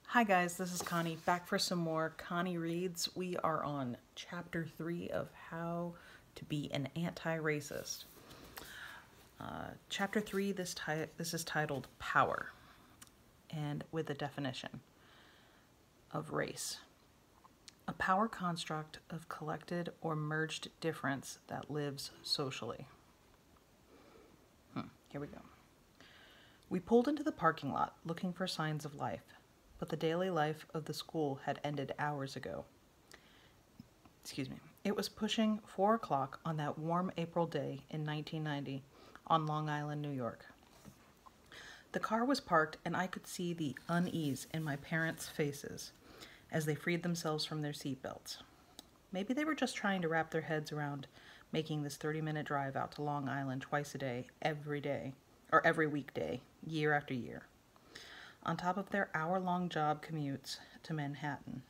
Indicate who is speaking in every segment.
Speaker 1: Hi guys, this is Connie, back for some more Connie Reads. We are on Chapter 3 of How to Be an Anti-Racist. Chapter 3, this is titled Power, and with a definition of race. A power construct of collected or merged difference that lives socially. Here we go. We pulled into the parking lot looking for signs of life. But the daily life of the school had ended hours ago. It was pushing 4 o'clock on that warm April day in 1990 on Long Island, New York. The car was parked and I could see the unease in my parents' faces as they freed themselves from their seatbelts. Maybe they were just trying to wrap their heads around making this 30-minute drive out to Long Island twice a day, every weekday, year after year, on top of their hour-long job commutes to Manhattan.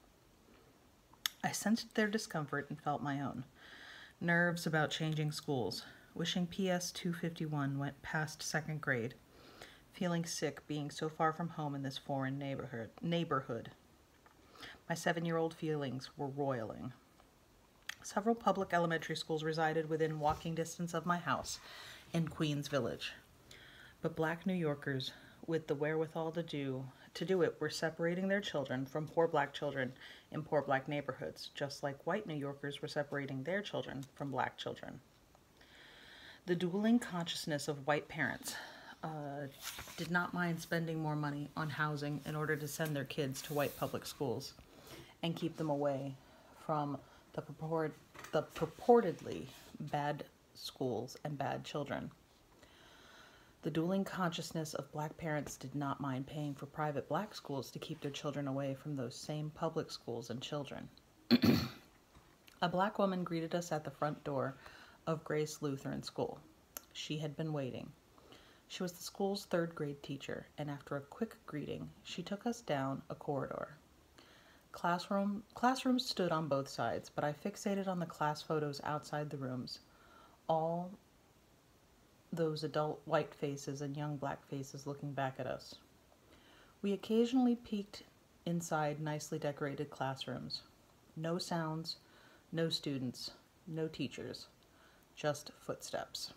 Speaker 1: I sensed their discomfort and felt my own. Nerves about changing schools, wishing PS 251 went past second grade, feeling sick being so far from home in this foreign neighborhood. My 7-year-old feelings were roiling. Several public elementary schools resided within walking distance of my house in Queens Village, but Black New Yorkers with the wherewithal to do it were separating their children from poor Black children in poor Black neighborhoods, just like white New Yorkers were separating their children from Black children. The dueling consciousness of white parents did not mind spending more money on housing in order to send their kids to white public schools and keep them away from the purportedly bad schools and bad children. The dueling consciousness of Black parents did not mind paying for private Black schools to keep their children away from those same public schools and children. A Black woman greeted us at the front door of Grace Lutheran School. She had been waiting. She was the school's 3rd grade teacher, and after a quick greeting, she took us down a corridor. Classrooms stood on both sides, but I fixated on the class photos outside the rooms. All those adult white faces and young Black faces looking back at us. We occasionally peeked inside nicely decorated classrooms. No sounds, no students, no teachers, just footsteps.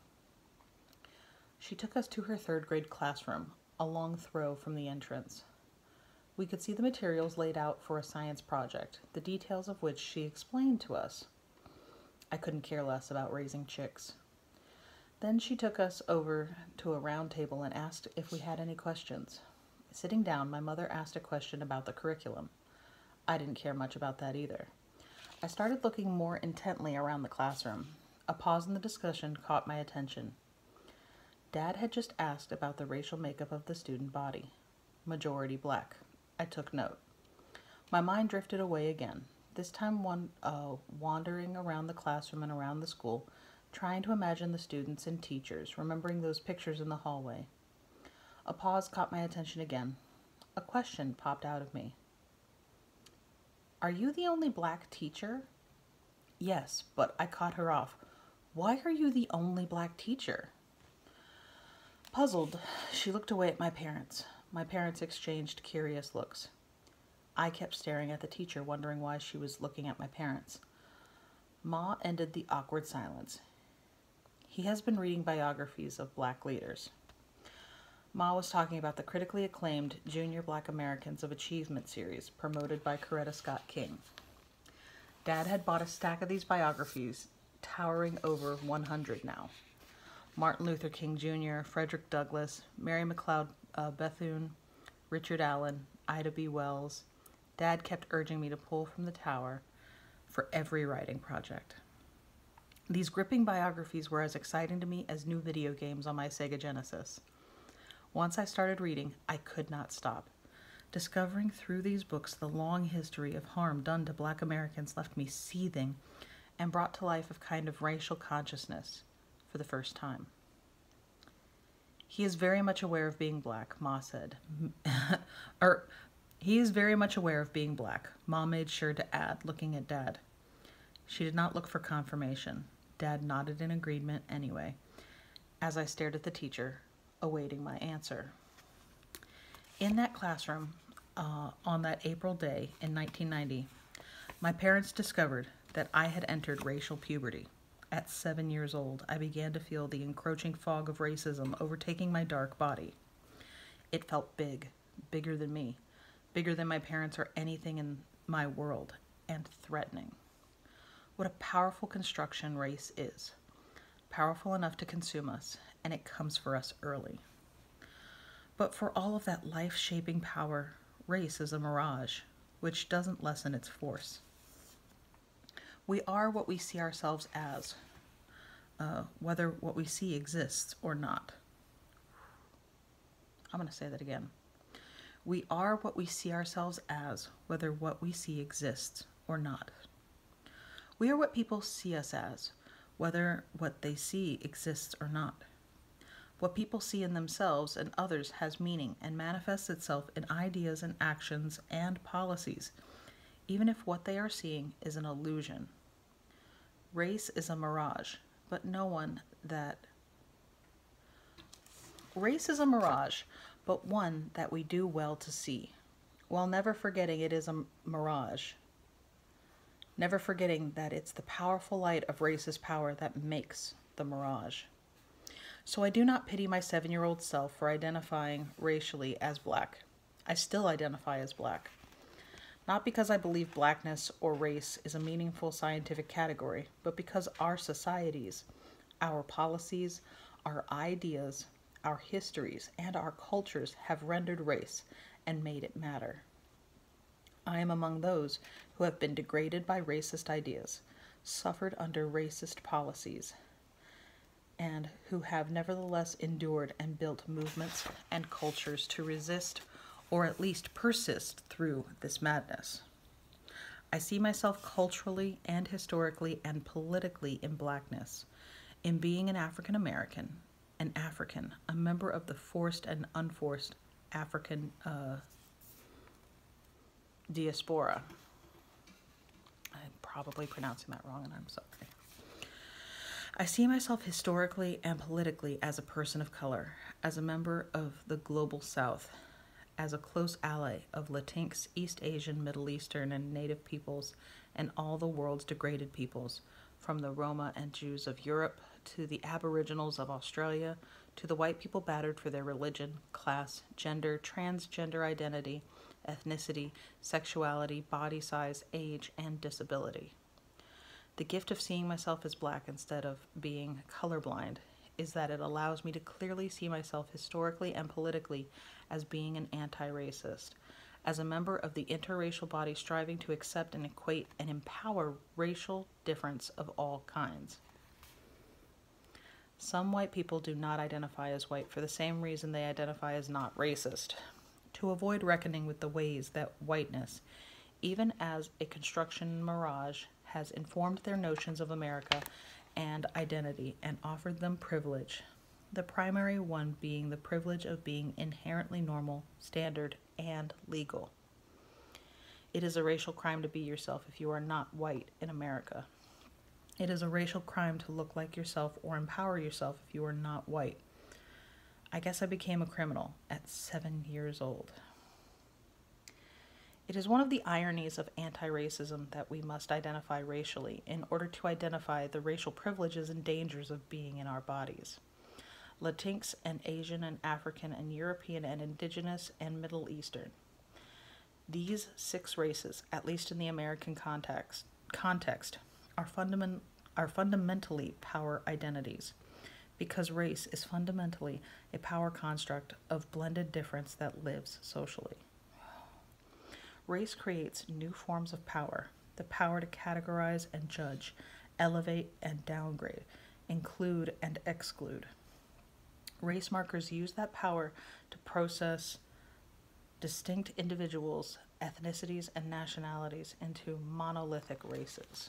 Speaker 1: She took us to her 3rd grade classroom, a long throw from the entrance. We could see the materials laid out for a science project, the details of which she explained to us. I couldn't care less about raising chicks. Then she took us over to a round table and asked if we had any questions. Sitting down, my mother asked a question about the curriculum. I didn't care much about that either. I started looking more intently around the classroom. A pause in the discussion caught my attention. Dad had just asked about the racial makeup of the student body. Majority Black. I took note. My mind drifted away again, this time wandering around the classroom and around the school, trying to imagine the students and teachers, remembering those pictures in the hallway. A pause caught my attention again. A question popped out of me. Are you the only Black teacher? Yes, but I cut her off. Why are you the only Black teacher? Puzzled, she looked away at my parents. My parents exchanged curious looks. I kept staring at the teacher, wondering why she was looking at my parents. Ma ended the awkward silence. He has been reading biographies of Black leaders. Ma was talking about the critically acclaimed Junior Black Americans of Achievement series promoted by Coretta Scott King. Dad had bought a stack of these biographies, towering over 100 now. Martin Luther King Jr., Frederick Douglass, Mary McLeod Bethune, Richard Allen, Ida B. Wells. Dad kept urging me to pull from the tower for every writing project. These gripping biographies were as exciting to me as new video games on my Sega Genesis. Once I started reading, I could not stop. Discovering through these books the long history of harm done to Black Americans left me seething and brought to life a kind of racial consciousness for the first time. He is very much aware of being Black, Ma said. He is very much aware of being Black, Ma made sure to add, looking at Dad. She did not look for confirmation. Dad nodded in agreement anyway, as I stared at the teacher, awaiting my answer. In that classroom, on that April day in 1990, my parents discovered that I had entered racial puberty. At 7 years old, I began to feel the encroaching fog of racism overtaking my dark body. It felt big, bigger than me, bigger than my parents or anything in my world, and threatening. What a powerful construction race is. Powerful enough to consume us, and it comes for us early. But for all of that life-shaping power, race is a mirage, which doesn't lessen its force. We are what we see ourselves as, whether what we see exists or not. I'm going to say that again. We are what we see ourselves as, whether what we see exists or not. We are what people see us as, whether what they see exists or not. What people see in themselves and others has meaning and manifests itself in ideas and actions and policies, even if what they are seeing is an illusion. Race is a mirage, but one that we do well to see, while never forgetting it is a mirage. Never forgetting that it's the powerful light of racist power that makes the mirage. So I do not pity my 7-year-old self for identifying racially as black. I still identify as black. Not because I believe blackness or race is a meaningful scientific category, but because our societies, our policies, our ideas, our histories, and our cultures have rendered race and made it matter. I am among those who have been degraded by racist ideas, suffered under racist policies, and who have nevertheless endured and built movements and cultures to resist or at least persist through this madness. I see myself culturally and historically and politically in blackness, in being an African American, an African, a member of the forced and unforced African diaspora. I'm probably pronouncing that wrong, and I'm sorry. I see myself historically and politically as a person of color, as a member of the global South, as a close ally of Latinx, East Asian, Middle Eastern, and Native peoples, and all the world's degraded peoples, from the Roma and Jews of Europe to the Aboriginals of Australia, to the white people battered for their religion, class, gender, transgender identity, ethnicity, sexuality, body size, age, and disability. The gift of seeing myself as black instead of being colorblind is that it allows me to clearly see myself historically and politically as being an anti-racist, as a member of the interracial body striving to accept and equate and empower racial difference of all kinds. Some white people do not identify as white for the same reason they identify as not racist, to avoid reckoning with the ways that whiteness, even as a construction mirage, has informed their notions of America and identity and offered them privilege, the primary one being the privilege of being inherently normal, standard, and legal. It is a racial crime to be yourself if you are not white in America. It is a racial crime to look like yourself or empower yourself if you are not white. I guess I became a criminal at 7 years old. It is one of the ironies of anti-racism that we must identify racially in order to identify the racial privileges and dangers of being in our bodies. Latinx and Asian and African and European and Indigenous and Middle Eastern. These 6 races, at least in the American context, are fundamentally power identities, because race is fundamentally a power construct of blended difference that lives socially. Race creates new forms of power, the power to categorize and judge, elevate and downgrade, include and exclude. Race markers use that power to process distinct individuals, ethnicities, and nationalities into monolithic races.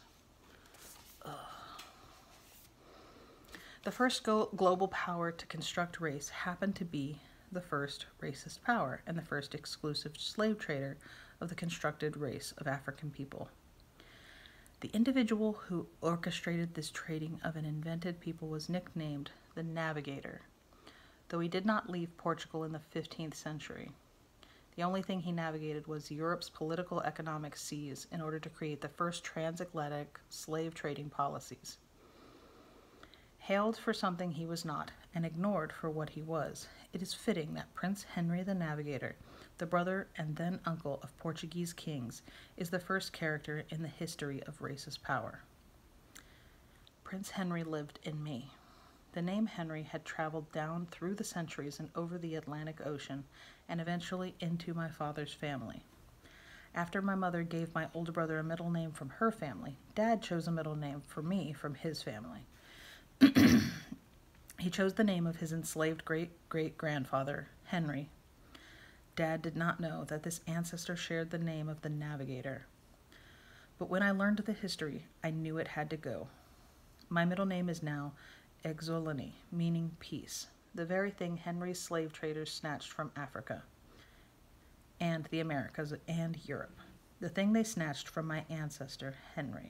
Speaker 1: The first global power to construct race happened to be the first racist power and the first exclusive slave trader of the constructed race of African people. The individual who orchestrated this trading of an invented people was nicknamed the Navigator, though he did not leave Portugal in the 15th century. The only thing he navigated was Europe's political economic seas in order to create the first transatlantic slave trading policies. Hailed for something he was not, and ignored for what he was, it is fitting that Prince Henry the Navigator, the brother and then uncle of Portuguese kings, is the first character in the history of racist power. Prince Henry lived in me. The name Henry had traveled down through the centuries and over the Atlantic Ocean, and eventually into my father's family. After my mother gave my older brother a middle name from her family, Dad chose a middle name for me from his family. He chose the name of his enslaved great-great-grandfather, Henry. Dad did not know that this ancestor shared the name of the Navigator. But when I learned the history, I knew it had to go. My middle name is now Exolani, meaning peace, the very thing Henry's slave traders snatched from Africa and the Americas and Europe, the thing they snatched from my ancestor, Henry.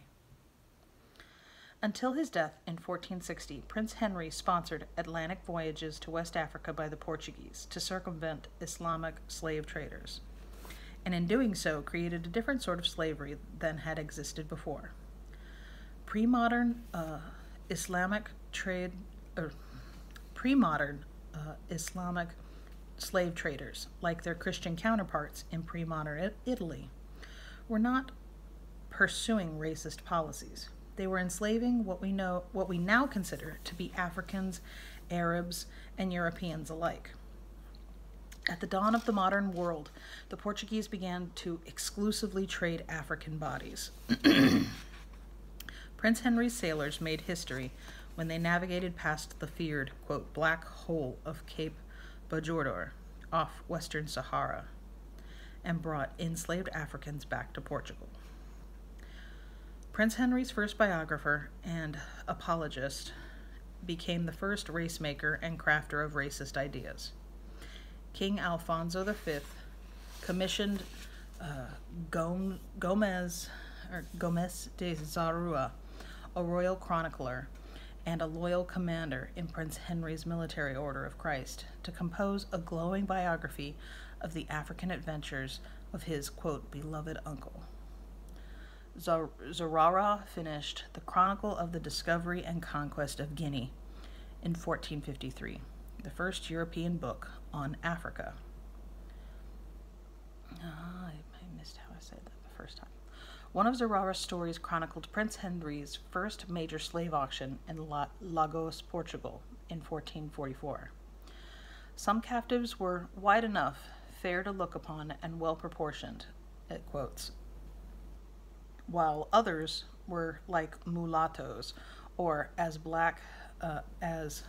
Speaker 1: Until his death in 1460, Prince Henry sponsored Atlantic voyages to West Africa by the Portuguese to circumvent Islamic slave traders, and in doing so created a different sort of slavery than had existed before. Pre-modern Islamic slave traders, like their Christian counterparts in pre-modern Italy, were not pursuing racist policies. They were enslaving what we now consider to be Africans, Arabs, and Europeans alike. At the dawn of the modern world, the Portuguese began to exclusively trade African bodies. Prince Henry's sailors made history when they navigated past the feared, quote, black hole of Cape Bajordur off Western Sahara and brought enslaved Africans back to Portugal. Prince Henry's first biographer and apologist became the first race maker and crafter of racist ideas. King Alfonso V commissioned Gomez de Zarua, a royal chronicler and a loyal commander in Prince Henry's military order of Christ, to compose a glowing biography of the African adventures of his, quote, beloved uncle. Zarara finished the Chronicle of the Discovery and Conquest of Guinea in 1453, the first European book on Africa. I missed how I said that the first time. One of Zarara's stories chronicled Prince Henry's first major slave auction in Lagos, Portugal, in 1444. Some captives were wide enough, fair to look upon, and well-proportioned, it quotes, while others were like mulattoes, or as black as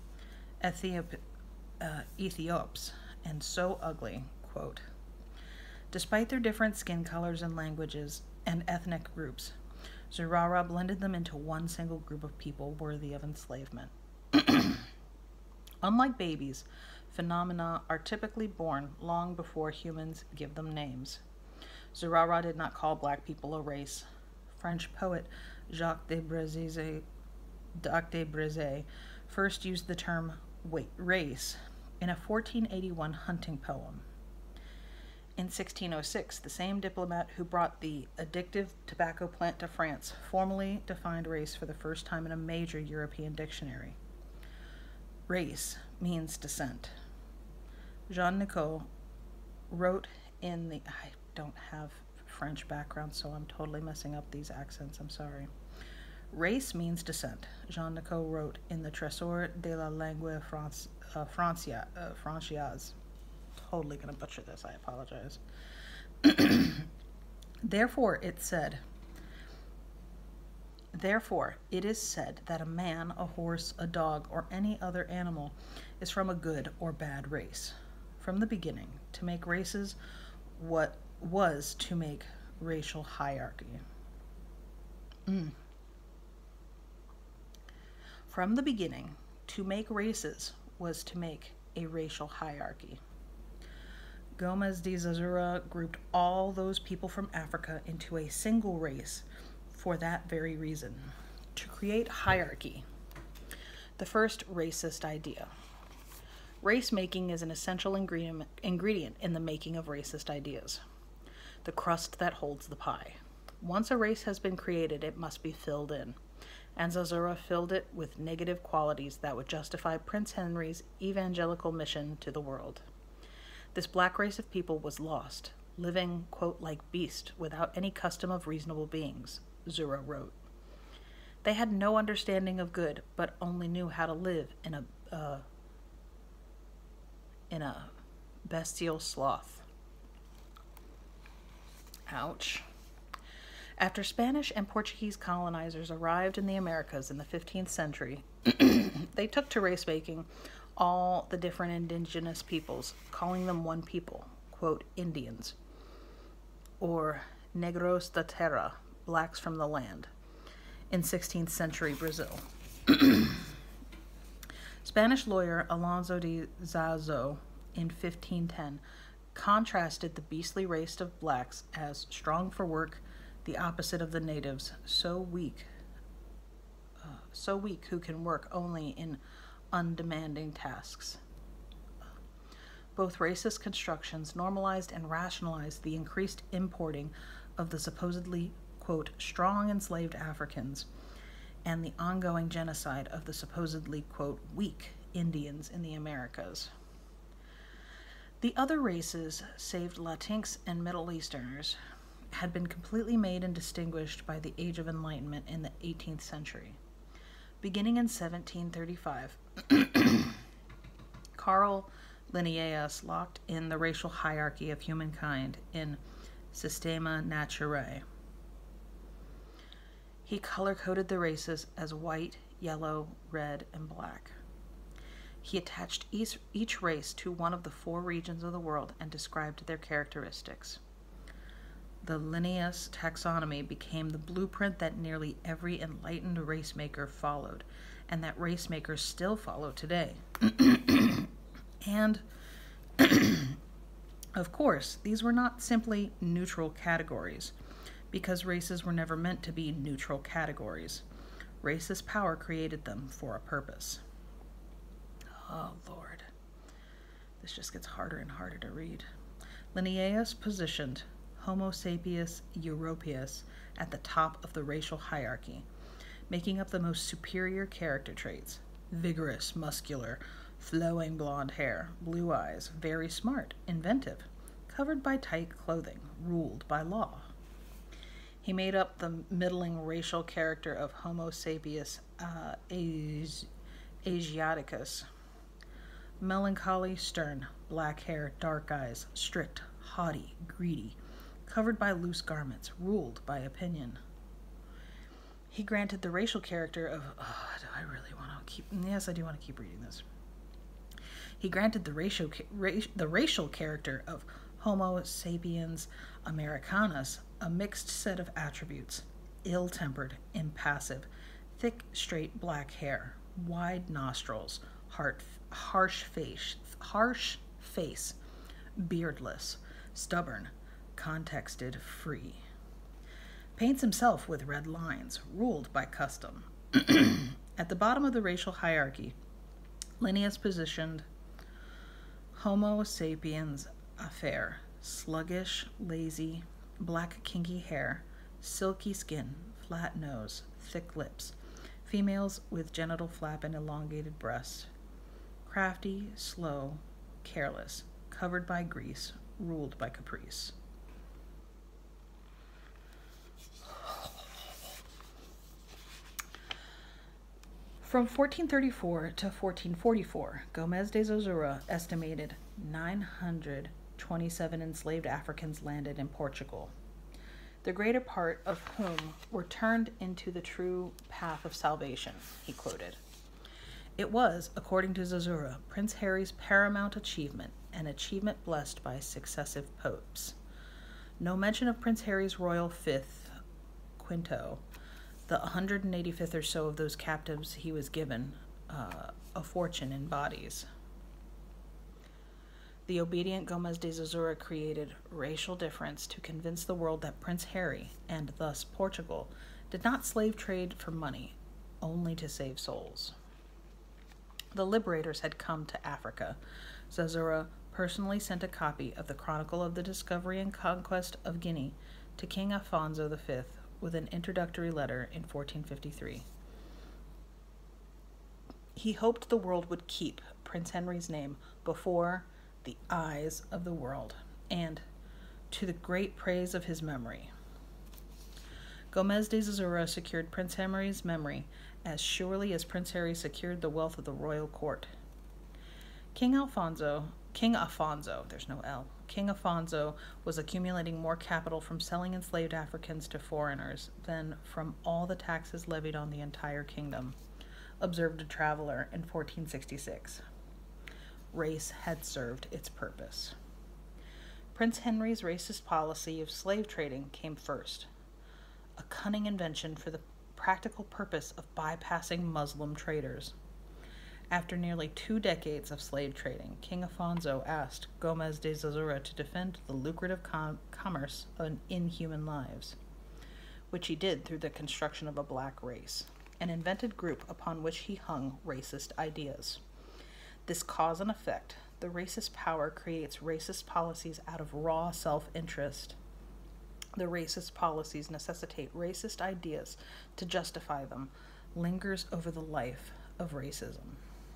Speaker 1: Ethiops, and so ugly, quote. Despite their different skin colors and languages and ethnic groups, Zarara blended them into one single group of people worthy of enslavement. Unlike babies, phenomena are typically born long before humans give them names. Zarara did not call black people a race. French poet Jacques de Brézé first used the term race in a 1481 hunting poem. In 1606, the same diplomat who brought the addictive tobacco plant to France formally defined race for the first time in a major European dictionary. Race means descent. Jean Nicot wrote in the... I don't have French background, so I'm totally messing up these accents. I'm sorry. Race means descent. Jean Nicot wrote in the Trésor de la langue française. Totally going to butcher this. I apologize. Therefore, it is said that a man, a horse, a dog, or any other animal is from a good or bad race. From the beginning, to make races what was to make racial hierarchy. From the beginning, to make races was to make a racial hierarchy. Gomez de Zazura grouped all those people from Africa into a single race for that very reason, to create hierarchy. The first racist idea. Race making is an essential ingredient in the making of racist ideas. The crust that holds the pie. Once a race has been created, it must be filled in. And Zazura filled it with negative qualities that would justify Prince Henry's evangelical mission to the world. This black race of people was lost, living, quote, like beasts, without any custom of reasonable beings, Zura wrote. They had no understanding of good, but only knew how to live in a bestial sloth. Ouch. After Spanish and Portuguese colonizers arrived in the Americas in the 15th century, they took to race-making all the different indigenous peoples, calling them one people, quote, Indians, or negros da terra, blacks from the land, in 16th century Brazil. Spanish lawyer Alonso de Zazo in 1510 contrasted the beastly race of blacks as strong for work, the opposite of the natives, so weak who can work only in undemanding tasks. Both racist constructions normalized and rationalized the increased importing of the supposedly, quote, strong enslaved Africans and the ongoing genocide of the supposedly, quote, weak Indians in the Americas. The other races, save Latinx and Middle Easterners, had been completely made and distinguished by the Age of Enlightenment in the 18th century. Beginning in 1735, Carl Linnaeus locked in the racial hierarchy of humankind in Systema Naturae. He color-coded the races as white, yellow, red, and black. He attached each race to one of the 4 regions of the world and described their characteristics. The Linnaeus taxonomy became the blueprint that nearly every enlightened racemaker followed, and that racemakers still follow today. And, of course, these were not simply neutral categories, because races were never meant to be neutral categories. Racist power created them for a purpose. Oh, Lord. This just gets harder and harder to read. Linnaeus positioned Homo sapiens europaeus at the top of the racial hierarchy, making up the most superior character traits: vigorous, muscular, flowing blonde hair, blue eyes, very smart, inventive, covered by tight clothing, ruled by law. He made up the middling racial character of Homo sapiens asiaticus. Melancholy, stern, black hair, dark eyes, strict, haughty, greedy, covered by loose garments, ruled by opinion. He granted the racial character of, do I really want to keep, yes, I do want to keep reading this. He granted the racial character of Homo sapiens americanus a mixed set of attributes: ill-tempered, impassive, thick, straight black hair, wide nostrils, harsh face, beardless, stubborn, contexted, free. Paints himself with red lines, ruled by custom. At the bottom of the racial hierarchy, Linnaeus positioned Homo sapiens affair, sluggish, lazy, black kinky hair, silky skin, flat nose, thick lips, females with genital flap and elongated breasts, crafty, slow, careless, covered by grease, ruled by caprice. From 1434 to 1444, Gómez de Zozura estimated 927 enslaved Africans landed in Portugal, the greater part of whom were turned into the true path of salvation, he quoted. It was, according to Zozura, Prince Harry's paramount achievement, an achievement blessed by successive popes. No mention of Prince Harry's royal fifth, Quinto, the 185th or so of those captives he was given a fortune in bodies. The obedient Gómez de Zozura created racial difference to convince the world that Prince Harry, and thus Portugal, did not slave trade for money, only to save souls. The liberators had come to Africa. Zazura personally sent a copy of the Chronicle of the Discovery and Conquest of Guinea to King Alfonso V with an introductory letter in 1453. He hoped the world would keep Prince Henry's name before the eyes of the world, and to the great praise of his memory. Gomez de Zazura secured Prince Henry's memory as surely as Prince Harry secured the wealth of the royal court. King Alfonso, there's no L, King Alfonso was accumulating more capital from selling enslaved Africans to foreigners than from all the taxes levied on the entire kingdom, observed a traveler in 1466. Race had served its purpose. Prince Henry's racist policy of slave trading came first, a cunning invention for the practical purpose of bypassing Muslim traders. After nearly 2 decades of slave trading, King Alfonso asked Gomez de Zazura to defend the lucrative commerce of inhuman lives, which he did through the construction of a black race, an invented group upon which he hung racist ideas. This cause and effect, the racist power creates racist policies out of raw self-interest. The racist policies necessitate racist ideas to justify them, lingers over the life of racism.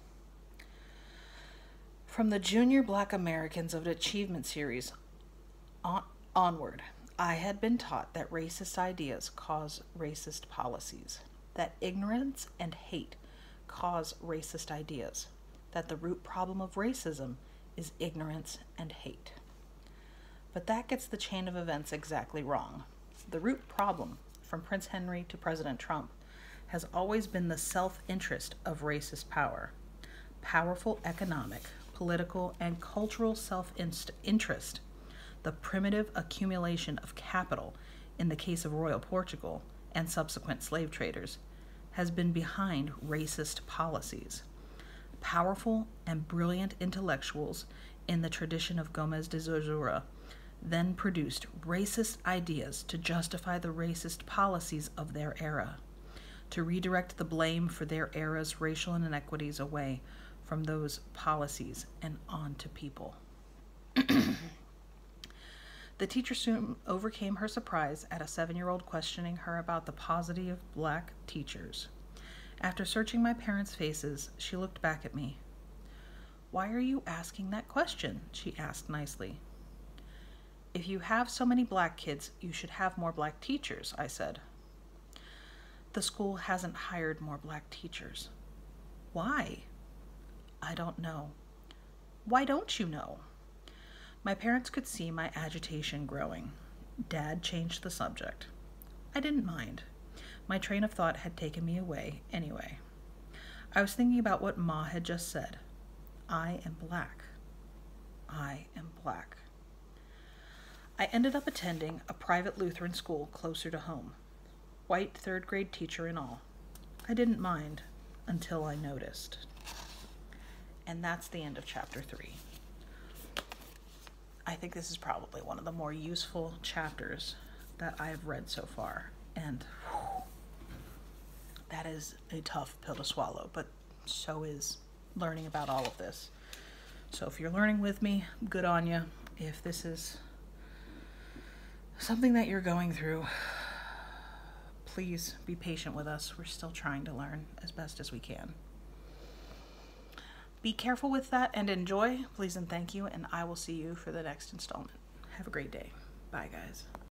Speaker 1: From the Junior Black Americans of the Achievement Series onward, I had been taught that racist ideas cause racist policies, that ignorance and hate cause racist ideas, that the root problem of racism is ignorance and hate. But that gets the chain of events exactly wrong. The root problem, from Prince Henry to President Trump, has always been the self-interest of racist power. Powerful economic, political, and cultural self-interest, the primitive accumulation of capital in the case of Royal Portugal and subsequent slave traders, has been behind racist policies. Powerful and brilliant intellectuals in the tradition of Gomez de Zazura then produced racist ideas to justify the racist policies of their era, to redirect the blame for their era's racial inequities away from those policies and on to people. The teacher soon overcame her surprise at a 7-year-old questioning her about the paucity of black teachers. After searching my parents' faces, she looked back at me. "Why are you asking that question?" she asked nicely. "If you have so many black kids, you should have more black teachers," I said. "The school hasn't hired more black teachers." "Why?" "I don't know." "Why don't you know?" My parents could see my agitation growing. Dad changed the subject. I didn't mind. My train of thought had taken me away anyway. I was thinking about what Ma had just said. I am black. I am black. I ended up attending a private Lutheran school closer to home. White 3rd grade teacher and all. I didn't mind until I noticed. And that's the end of chapter 3. I think this is probably one of the more useful chapters that I have read so far. And that is a tough pill to swallow, but so is learning about all of this. So if you're learning with me, good on you. If this is something that you're going through, please be patient with us. We're still trying to learn as best as we can. Be careful with that and enjoy. Please and thank you, and I will see you for the next installment. Have a great day. Bye, guys.